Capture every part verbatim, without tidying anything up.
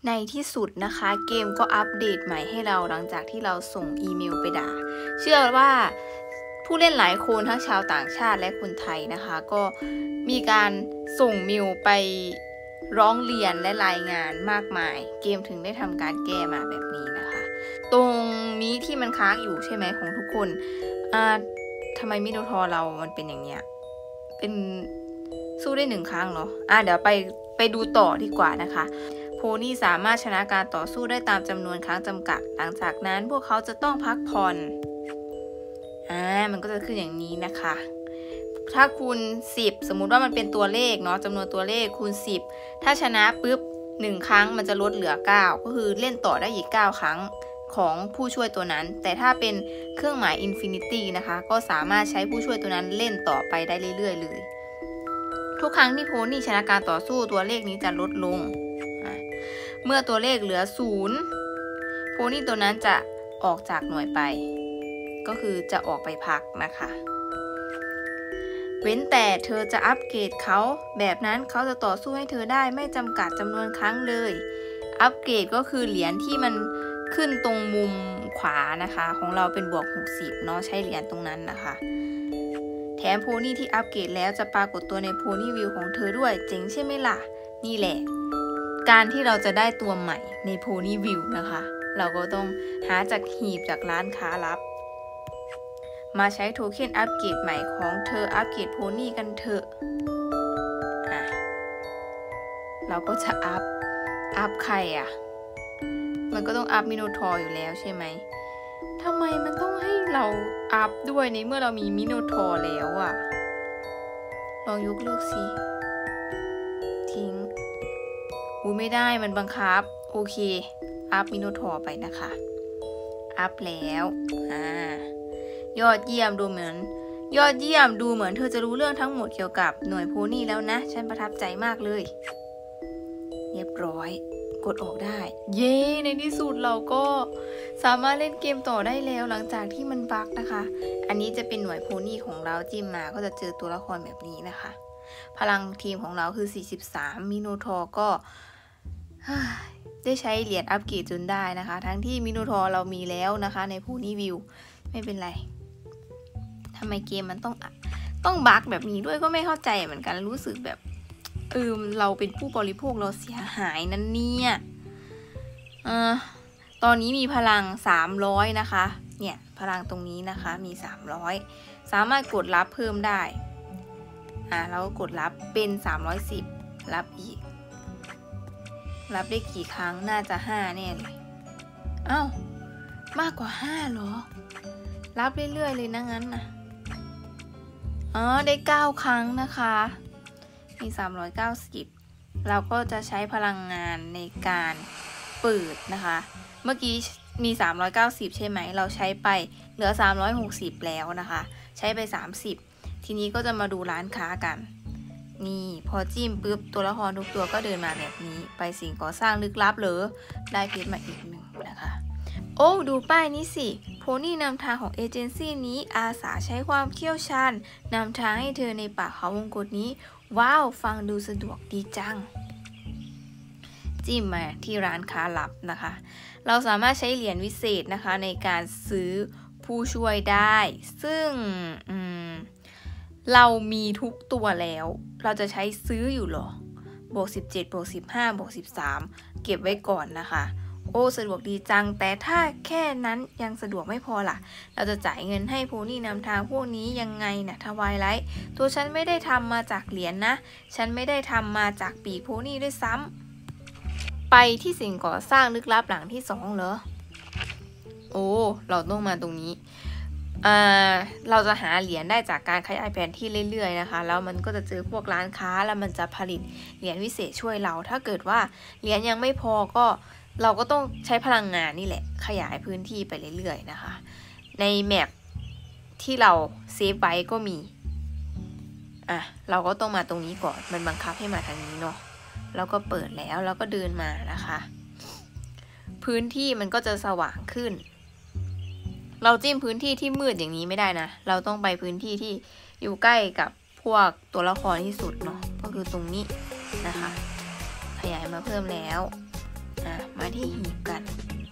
ในที่สุดนะคะเกมก็อัปเดตใหม่ให้เราหลังจากที่เราส่งอีเมลไปด่าเชื่อว่าผู้เล่นหลายคนทั้งชาวต่างชาติและคนไทยนะคะก็มีการส่งเมลไปร้องเรียนและรายงานมากมายเกมถึงได้ทำการแก้มาแบบนี้นะคะตรงนี้ที่มันค้างอยู่ใช่ไหมของทุกคนอ่าทำไมมิโนทอร์เรามันเป็นอย่างเนี้ยเป็นสู้ได้หนึ่งครั้งเหรออ่ะเดี๋ยวไปไปดูต่อดีกว่านะคะโพนี่สามารถชนะการต่อสู้ได้ตามจำนวนครั้งจำกัดหลังจากนั้นพวกเขาจะต้องพักผ่อนอ่ามันก็จะขึ้นอย่างนี้นะคะถ้าคูณสิบสมมุติว่ามันเป็นตัวเลขเนาะจำนวนตัวเลขคูณสิบถ้าชนะปุ๊บหนึ่งครั้งมันจะลดเหลือเก้าก็คือเล่นต่อได้อีกเก้าครั้งของผู้ช่วยตัวนั้นแต่ถ้าเป็นเครื่องหมาย Infinity นะคะก็สามารถใช้ผู้ช่วยตัวนั้นเล่นต่อไปได้เรื่อยๆเลยทุกครั้งที่โพนี่ชนะการต่อสู้ตัวเลขนี้จะลดลงเมื่อตัวเลขเหลือศูนย์โพนี่ตัวนั้นจะออกจากหน่วยไปก็คือจะออกไปพักนะคะเว้นแต่เธอจะอัปเกรดเขาแบบนั้นเขาจะต่อสู้ให้เธอได้ไม่จำกัดจำนวนครั้งเลยอัปเกรดก็คือเหรียญที่มันขึ้นตรงมุมขวานะคะของเราเป็นบวกหกสิบเนาะใช้เหรียญตรงนั้นนะคะแถมโพนี่ที่อัปเกรดแล้วจะปรากฏตัวในโพนี่วิวของเธอด้วยเจ๋งใช่ไหมล่ะนี่แหละการที่เราจะได้ตัวใหม่ในโพนี่วิวนะคะเราก็ต้องหาจากหีบจากร้านค้าลับมาใช้โทเค็นอัปเกรดใหม่ของเธออัปเกรดโพนี่กันเถอะอ่ะเราก็จะอัพอัพใครอ่ะมันก็ต้องอัพมิโนทอร์อยู่แล้วใช่ไหมทำไมมันต้องให้เราอัพด้วยในเมื่อเรามีมิโนทอร์แล้วอ่ะลองยกเลิกสิทิ้งอุ้ยไม่ได้มันบังคับโอเคอัพมิโนทอร์ไปนะคะอัพแล้วอ่ายอดเยี่ยมดูเหมือนยอดเยี่ยมดูเหมือนเธอจะรู้เรื่องทั้งหมดเกี่ยวกับหน่วยโพนี่แล้วนะฉันประทับใจมากเลยเรียบร้อยกดออกได้เย้ในที่สุดเราก็สามารถเล่นเกมต่อได้แล้วหลังจากที่มันบั๊กนะคะอันนี้จะเป็นหน่วยโพนี่ของเราจิ้มมาก็จะเจอตัวละครแบบนี้นะคะพลังทีมของเราคือสี่สิบสามมิโนทอร์ก็ได้ใช้เหรียญอัปเกรดจนได้นะคะทั้งที่มิโนทอร์เรามีแล้วนะคะในโพนี่วิวไม่เป็นไรทำไมเกมมันต้องต้องบั๊กแบบนี้ด้วยก็ไม่เข้าใจเหมือนกันรู้สึกแบบเออเราเป็นผู้บริโภคเราเสียหายนั่นเนี่ยเออตอนนี้มีพลังสามร้อยนะคะเนี่ยพลังตรงนี้นะคะมีสามร้อยสามารถกดรับเพิ่มได้อ่ะเราก็กดรับเป็นสามร้อยสิบรับอีกรับได้กี่ครั้งน่าจะห้าแน่เลยอ้าวมากกว่าห้าเหรอรับเรื่อยๆเลยนะงั้นนะอ๋อได้เก้าครั้งนะคะมีสามร้อยเก้าสิบเราก็จะใช้พลังงานในการเปิดนะคะเมื่อกี้มีสามร้อยเก้าสิบใช่ไหมเราใช้ไปเหลือสามร้อยหกสิบแล้วนะคะใช้ไปสามสิบทีนี้ก็จะมาดูร้านค้ากันนี่พอจิ้มปุ๊บตัวละครทุกตัวก็เดินมาแบบนี้ไปสิ่งก่อสร้างลึกลับหรือได้เพชรมาอีกหนึ่งนะคะโอ้ดูป้ายนี้สิโพนี่นำทางของเอเจนซี่นี้อาสาใช้ความเชี่ยวชาญนำทางให้เธอในป่าเขาวงกตนี้ว้าวฟังดูสะดวกดีจังจิ้มมาที่ร้านค้าลับนะคะเราสามารถใช้เหรียญวิเศษนะคะในการซื้อผู้ช่วยได้ซึ่งเรามีทุกตัวแล้วเราจะใช้ซื้ออยู่หรอบวกสิบเจ็ดบวกสิบห้าบวกสิบสามเก็บไว้ก่อนนะคะโอ้สะดวกดีจังแต่ถ้าแค่นั้นยังสะดวกไม่พอล่ะเราจะจ่ายเงินให้โพนี่นำทางพวกนี้ยังไงนะทวายไลท์ตัวฉันไม่ได้ทำมาจากเหรียญ นะฉันไม่ได้ทำมาจากปีกโพนี่ด้วยซ้ำไปที่สิ่งก่อสร้างลึกลับหลังที่สองเหรอโอ้เราต้องมาตรงนี้อ่าเราจะหาเหรียญได้จากการขยายแผนที่เรื่อยๆนะคะแล้วมันก็จะเจอพวกร้านค้าแล้วมันจะผลิตเหรียญวิเศษช่วยเราถ้าเกิดว่าเหรียญยังไม่พอก็เราก็ต้องใช้พลังงานนี่แหละขยายพื้นที่ไปเรื่อยๆนะคะในแมปที่เราเซฟไว้ก็มีอ่ะเราก็ต้องมาตรงนี้ก่อนมันบังคับให้มาทางนี้เนาะแล้วก็เปิดแล้วแล้วก็เดินมานะคะพื้นที่มันก็จะสว่างขึ้นเราจิ้มพื้นที่ที่มืดอย่างนี้ไม่ได้นะเราต้องไปพื้นที่ที่อยู่ใกล้กับพวกตัวละครที่สุดเนาะก็คือตรงนี้นะคะขยายมาเพิ่มแล้วมาที่หีบกัน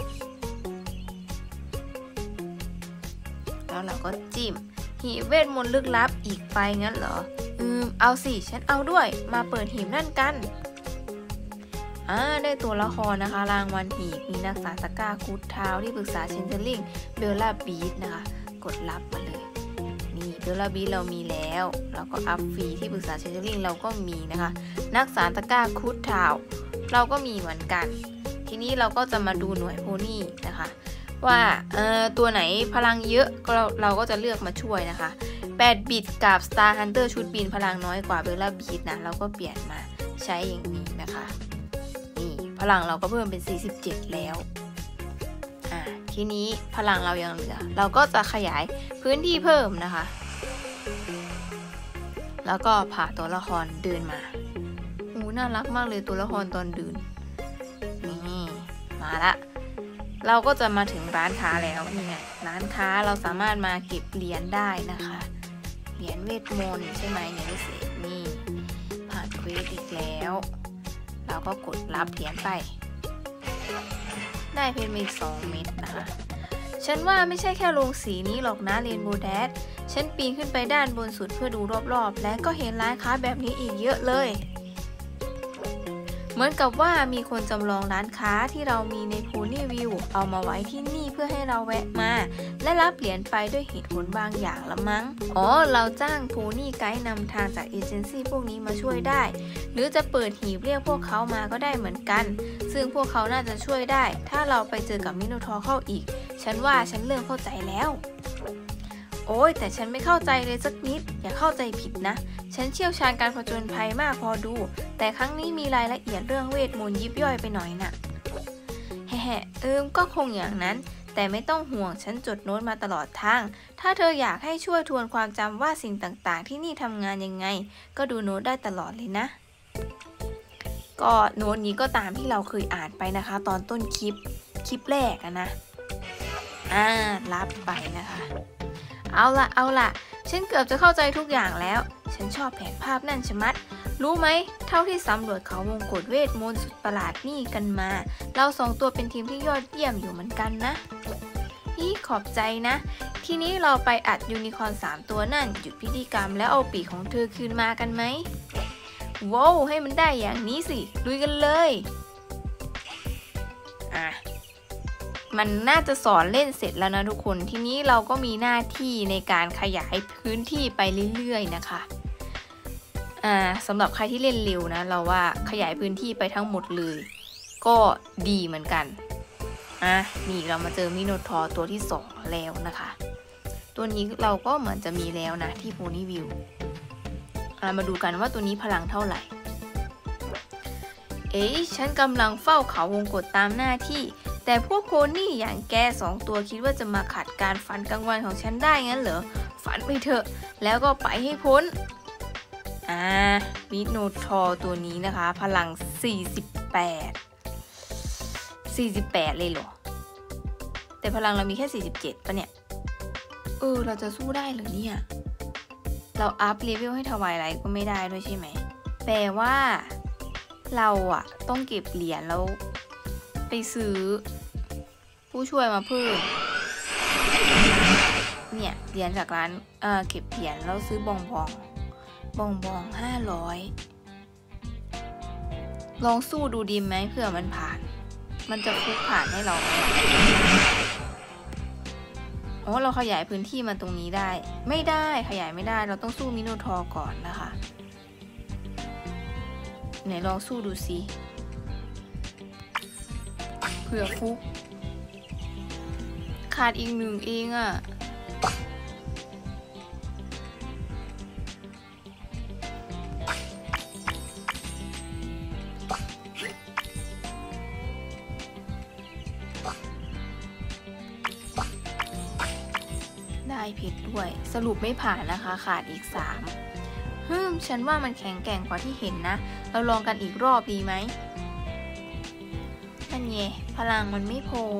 แล้วเราก็จิ้มหีบเวทมนต์ลึกลับอีกไปงั้นเหรออืมเอาสิฉันเอาด้วยมาเปิดหีบนั่นกันอ่าได้ตัวละครนะคะรางวัลหีบมีนักษาตะก้าคูดเท้าที่ปรึกษาเชนเทอร์ลิงเบลล่าบีทนะคะกดรับมาเลยนี่เบลล่าบีทเรามีแล้วแล้วก็อัพฟรีที่ปรึกษาเชนเทอร์ลิงเราก็มีนะคะนักษาตะก้าคูดเท้าเราก็มีเหมือนกันทีนี้เราก็จะมาดูหน่วยโพนี่นะคะว่าเอ่อตัวไหนพลังเยอะก็เราเราก็จะเลือกมาช่วยนะคะแปดบิตกับ Star Hunter ชุดบินพลังน้อยกว่าเบลล่าบีทนะเราก็เปลี่ยนมาใช้อย่างนี้นะคะนี่พลังเราก็เพิ่มเป็นสี่สิบเจ็ดแล้วอ่าทีนี้พลังเรายังเหลือเราก็จะขยายพื้นที่เพิ่มนะคะแล้วก็พาตัวละครเดินมาโอ้น่ารักมากเลยตัวละครตอนเดินนี่มาละเราก็จะมาถึงร้านค้าแล้วนี่ไงร้านค้าเราสามารถมาเก็บเหรียญได้นะคะเหรียญเวทมนต์ใช่ไหมเนี่ยพิเศษนี่ผ่านเควสอีกแล้วเราก็กดรับเหรียญไปได้เพชรมาอีกสองเม็ดนะคะฉันว่าไม่ใช่แค่โรงสีนี้หรอกนะเรนโบว์แดชฉันปีนขึ้นไปด้านบนสุดเพื่อดูรอบๆและก็เห็นร้านค้าแบบนี้อีกเยอะเลยเหมือนกับว่ามีคนจำลองร้านค้าที่เรามีในโพนี่วิวเอามาไว้ที่นี่เพื่อให้เราแวะมาและรับเหรียญไปด้วยเหตุผลบางอย่างละมั้งอ๋อเราจ้างโพนี่ไกด์นำทางจากเอเจนซี่พวกนี้มาช่วยได้หรือจะเปิดหีบเรียกพวกเขามาก็ได้เหมือนกันซึ่งพวกเขาน่าจะช่วยได้ถ้าเราไปเจอกับมิโนทอร์เข้าอีกฉันว่าฉันเริ่มเข้าใจแล้วโอ้ยแต่ฉันไม่เข้าใจเลยสักนิดอย่าเข้าใจผิดนะฉันเชี่ยวชาญการผจญภัยมากพอดูแต่ครั้งนี้มีรายละเอียดเรื่องเวทมนต์ยิบย่อยไปหน่อยน่ะแฮ่ๆเอิมก็คงอย่างนั้นแต่ไม่ต้องห่วงฉันจดโน้ตมาตลอดทางถ้าเธออยากให้ช่วยทวนความจำว่าสิ่งต่างๆที่นี่ทำงานยังไงก็ดูโน้ตได้ตลอดเลยนะก็โน้ตนี้ก็ตามที่เราเคยอ่านไปนะคะตอนต้นคลิปคลิปแรกอะนะอ่ารับไปนะคะเอาละเอาละฉันเกือบจะเข้าใจทุกอย่างแล้วฉันชอบแผนภาพนั่นชะมัดรู้ไหมเท่าที่สำรวจเขาวงกฏเวทมนต์สุดประหลาดนี่กันมาเราสองตัวเป็นทีมที่ยอดเยี่ยมอยู่เหมือนกันนะนี่ขอบใจนะทีนี้เราไปอัดยูนิคอร์นสามตัวนั่นหยุดพิธีกรรมแล้วเอาปีกของเธอคืนมากันไหมว้าวให้มันได้อย่างนี้สิลุยกันเลยอ่ะมันน่าจะสอนเล่นเสร็จแล้วนะทุกคนทีนี้เราก็มีหน้าที่ในการขยายพื้นที่ไปเรื่อยๆนะคะอ่าสำหรับใครที่เล่นเร็วนะเราว่าขยายพื้นที่ไปทั้งหมดเลยก็ดีเหมือนกันอ่ะนี่เรามาเจอมิโนทอร์ตัวที่สองแล้วนะคะตัวนี้เราก็เหมือนจะมีแล้วนะที่โพนี่วิวอ่ามาดูกันว่าตัวนี้พลังเท่าไหร่เอ๊ะฉันกำลังเฝ้าเขาวงกฏตามหน้าที่แต่พวกโพนี่อย่างแกสองตัวคิดว่าจะมาขัดการฝันกลางวันของฉันได้งั้นเหรอฝันไปเถอะแล้วก็ไปให้พ้นอ่ามิโนทอร์ตัวนี้นะคะพลังสี่สิบแปด สี่สิบแปดเลยเหรอแต่พลังเรามีแค่สี่สิบเจ็ดป่ะเนี่ยเออเราจะสู้ได้หรือเนี่ยเราอัพเลเวลให้ทวายไลท์ก็ไม่ได้ด้วยใช่ไหมแปลว่าเราอะต้องเก็บเหรียญแล้วไปซื้อผู้ช่วยมาเพิ่มเนี่ยเหรียญจากร้านเออเก็บเหรียญแล้วซื้อบองบองบองบองห้าร้อยลองสู้ดูดีไหมเผื่อมันผ่านมันจะฟุกผ่านให้เราไหมอ๋อเราขยายพื้นที่มาตรงนี้ได้ไม่ได้ขยายไม่ได้เราต้องสู้มิโนทอร์ก่อนนะคะไหนลองสู้ดูสิเผื่อฟุกขาดอีกหนึ่งเองอะได้ผิดด้วยสรุปไม่ผ่านนะคะขาดอีกสามฮึมฉันว่ามันแข็งแกร่งกว่าที่เห็นนะเราลองกันอีกรอบดีไหมนั่นไงพลังมันไม่พอ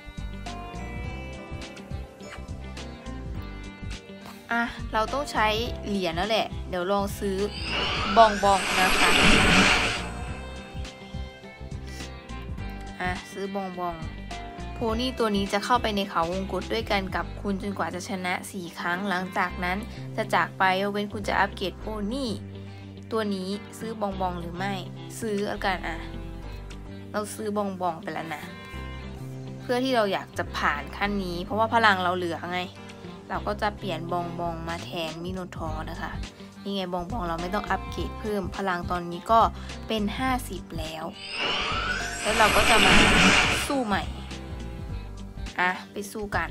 อ่ะเราต้องใช้เหรียญแล้วแหละเดี๋ยวลองซื้อบองบองนะคะอ่ะซื้อบองบองโพนี่ตัวนี้จะเข้าไปในเขาวงกตด้วยกันกับคุณจนกว่าจะชนะสี่ครั้งหลังจากนั้นจะจากไปยกเว้นคุณจะอัปเกรดโพนี่ตัวนี้ซื้อบองบองหรือไม่ซื้อแล้วกันอ่ะเราซื้อบองบองไปแล้วนะเพื่อที่เราอยากจะผ่านขั้นนี้เพราะว่าพลังเราเหลือไงเราก็จะเปลี่ยนบองบองมาแทนมิโนทอร์นะคะนี่ไงบองบองเราไม่ต้องอัปเกรดเพิ่มพลังตอนนี้ก็เป็นห้าสิบแล้วแล้วเราก็จะมาสู้ใหม่อ่ะไปสู้กัน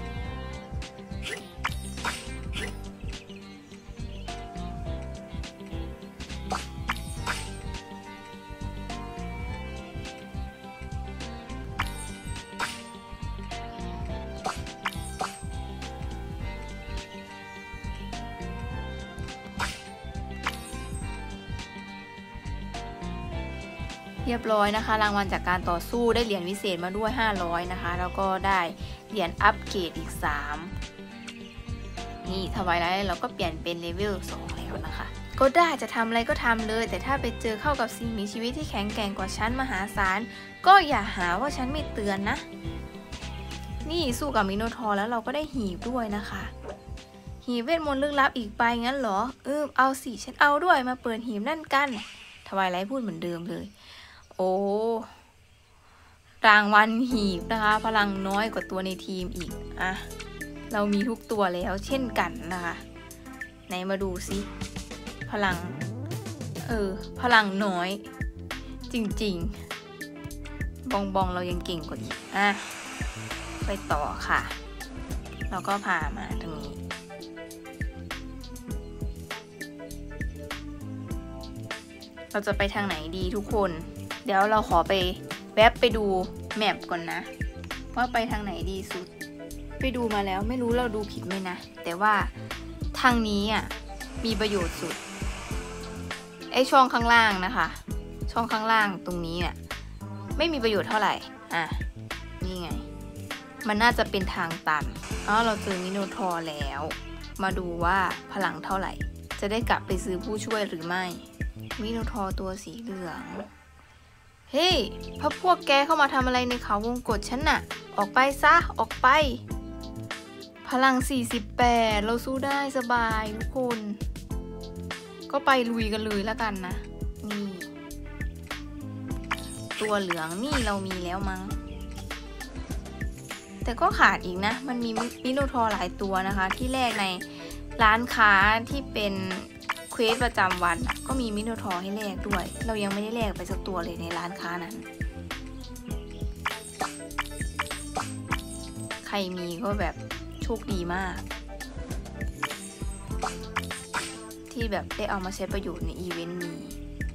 เรียบร้อยนะคะรางวัลจากการต่อสู้ได้เหรียญวิเศษมาด้วยห้าร้อยนะคะแล้วก็ได้เหรียญอัปเกรดอีกสามนี่ทวายไลท์เราก็เปลี่ยนเป็นเลเวลสองแล้วนะคะก็ได้จะทำอะไรก็ทำเลยแต่ถ้าไปเจอเข้ากับสิ่งมีชีวิตที่แข็งแกร่งกว่าฉันมหาศาลก็อย่าหาว่าฉันไม่เตือนนะนี่สู้กับมิโนทอร์แล้วเราก็ได้หีบด้วยนะคะหีบเวทมนต์ลึกลับอีกใบงั้นเหรอเออเอาสิฉันเอาด้วยมาเปิดหีบนั่นกันทวายไลท์พูดเหมือนเดิมเลยโอ้รางวัลหีบนะคะพลังน้อยกว่าตัวในทีมอีกอ่ะเรามีทุกตัวแล้วเช่นกันนะคะไหนมาดูซิพลังเออพลังน้อยจริงๆบองบองเรายังเก่งกว่าอีกอ่ะไปต่อค่ะเราก็พามาตรงนี้เราจะไปทางไหนดีทุกคนเดี๋ยวเราขอไปแวบไปดูแมปก่อนนะว่าไปทางไหนดีสุดไปดูมาแล้วไม่รู้เราดูผิดไหมนะแต่ว่าทางนี้อ่ะมีประโยชน์สุดไอช่องข้างล่างนะคะช่องข้างล่างตรงนี้เนี่ยไม่มีประโยชน์เท่าไหร่อ่ะนี่ไงมันน่าจะเป็นทางตันอ๋อเราเจอมิโนทอร์แล้วมาดูว่าพลังเท่าไหร่จะได้กลับไปซื้อผู้ช่วยหรือไม่มิโนทอร์ตัวสีเหลืองเฮ้ยพวกพวกแกเข้ามาทำอะไรในเขาวงกตฉันน่ะออกไปซะออกไปพลังสี่สิบแปดเราสู้ได้สบายทุกคนก็ไปลุยกันเลยแล้วกันนะนี่ตัวเหลืองนี่เรามีแล้วมั้งแต่ก็ขาดอีกนะมันมีมิโนทอร์หลายตัวนะคะที่แรกในร้านค้าที่เป็นเควสประจำวันก็มีมิโนทอร์ให้แลกด้วยเรายังไม่ได้แลกไปสักตัวเลยในร้านค้านั้นใครมีก็แบบโชคดีมากที่แบบได้เอามาใช้ประโยชน์ในอีเวนต์นี้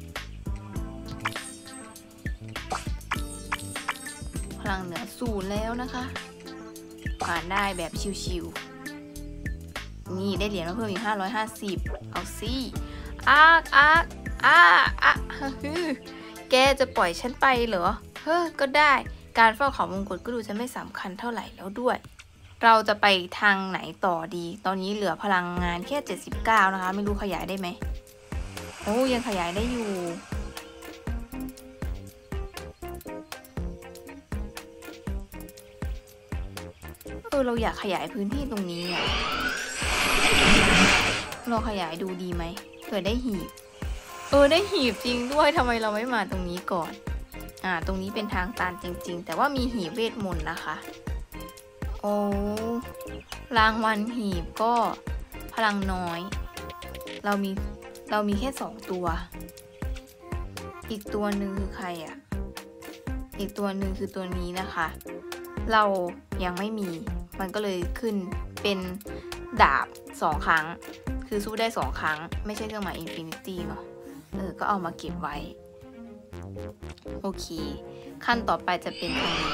พลังเหนือศูนย์แล้วนะคะผ่านได้แบบชิวๆนี่ได้เหรียญมาเพิ่มอีกห้าร้อยห้าสิบเอาสิอ้าอ้าอ้าอ้าฮึแกจะปล่อยฉันไปเหรอเฮ้อก็ได้การเฝ้าเขาวงกตก็ดูจะไม่สำคัญเท่าไหร่แล้วด้วยเราจะไปทางไหนต่อดีตอนนี้เหลือพลังงานแค่เจ็ดสิบเก้านะคะไม่รู้ขยายได้ไหมโอ้ยังขยายได้อยู่เออเราอยากขยายพื้นที่ตรงนี้อ่ะเราขยายดูดีไหมเผื่อได้หีบเออได้หีบจริงด้วยทำไมเราไม่มาตรงนี้ก่อนอ่าตรงนี้เป็นทางตันจริงๆแต่ว่ามีหีบเวทมนต์นะคะโอ้รางวัลหีบก็พลังน้อยเรามีเรามีแค่สองตัวอีกตัวหนึ่งคือใครอ่ะอีกตัวหนึ่งคือตัวนี้นะคะเรายังไม่มีมันก็เลยขึ้นเป็นดาบสองครั้งคือสู้ได้สองครั้งไม่ใช่เครื่องหมายอินฟินิตี้เนาะเออก็เอามาเก็บไว้โอเคขั้นต่อไปจะเป็นทางนี้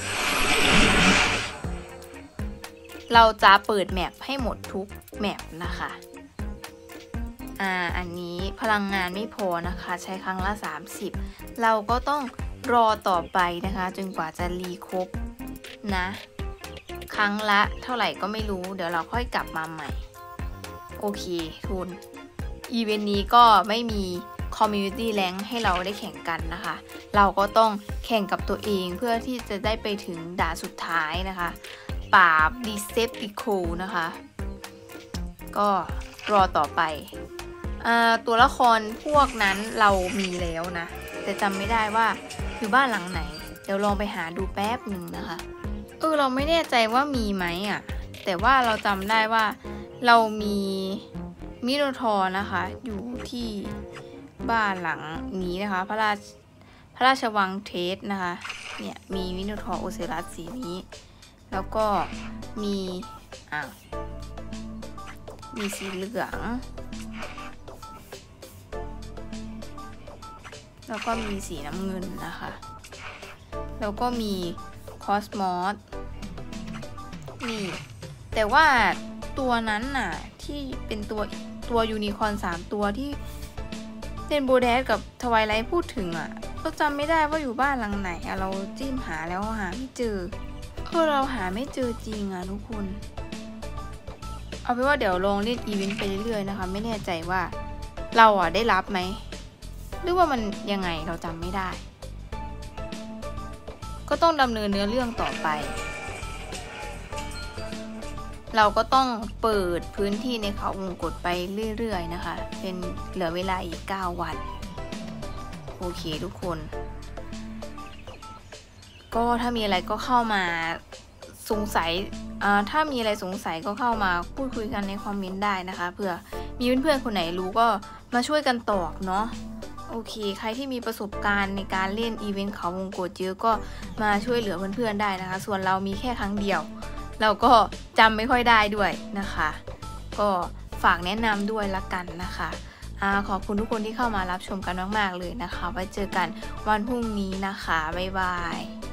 เราจะเปิดแมปให้หมดทุกแมปนะคะอ่าอันนี้พลังงานไม่พอนะคะใช้ครั้งละสามสิบเราก็ต้องรอต่อไปนะคะจนกว่าจะรีครบนะครั้งละเท่าไหร่ก็ไม่รู้เดี๋ยวเราค่อยกลับมาใหม่โอเคทุนอีเวนต์นี้ก็ไม่มี community rank ให้เราได้แข่งกันนะคะเราก็ต้องแข่งกับตัวเองเพื่อที่จะได้ไปถึงด่านสุดท้ายนะคะปราบ Decepticon นะคะก็รอต่อไปตัวละครพวกนั้นเรามีแล้วนะแต่จำไม่ได้ว่าอยู่บ้านหลังไหนเดี๋ยวลองไปหาดูแป๊บหนึ่งนะคะเออเราไม่แน่ใจว่ามีไหมอ่ะแต่ว่าเราจำได้ว่าเรามีมิโนทอร์นะคะอยู่ที่บ้านหลังนี้นะคะพระราชพระราชวังเทสนะคะเนี่ยมีมิโนทอร์โอเซรัสสีนี้แล้วก็มีอ่ะมีสีเหลืองแล้วก็มีสีน้ำเงินนะคะแล้วก็มีคอสมอสนี่แต่ว่าตัวนั้นน่ะที่เป็นตัวตัวยูนิคอร์นสามตัวที่เรนโบว์แดชกับทวายไลท์พูดถึงอ่ะก็จำไม่ได้ว่าอยู่บ้านหลังไหนอ่ะเราจิ้มหาแล้วหาไม่เจอคือเราหาไม่เจอจริงอ่ะทุกคนเอาเป็นว่าเดี๋ยวลองเล่นอีเวนต์ไปเรื่อยๆนะคะไม่แน่ใจว่าเราอ่ะได้รับไหมหรือว่ามันยังไงเราจำไม่ได้ก็ต้องดำเนินเนื้อเรื่องต่อไปเราก็ต้องเปิดพื้นที่ในเขาวงกฏไปเรื่อยๆนะคะเป็นเหลือเวลาอีกเก้าวันโอเคทุกคนก็ถ้ามีอะไรก็เข้ามาสงสัยถ้ามีอะไรสงสัยก็เข้ามาพูดคุยกันในคอมเมนต์ได้นะคะเผื่อมีเพื่อนๆคนไหนรู้ก็มาช่วยกันตอบเนาะโอเคใครที่มีประสบการณ์ในการเล่นอีเวนต์เขาวงกฏเยอะก็มาช่วยเหลือเพื่อนๆได้นะคะส่วนเรามีแค่ครั้งเดียวเราก็จำไม่ค่อยได้ด้วยนะคะก็ฝากแนะนำด้วยละกันนะคะอ่าขอบคุณทุกคนที่เข้ามารับชมกันมากๆเลยนะคะไว้เจอกันวันพรุ่งนี้นะคะบ๊ายบาย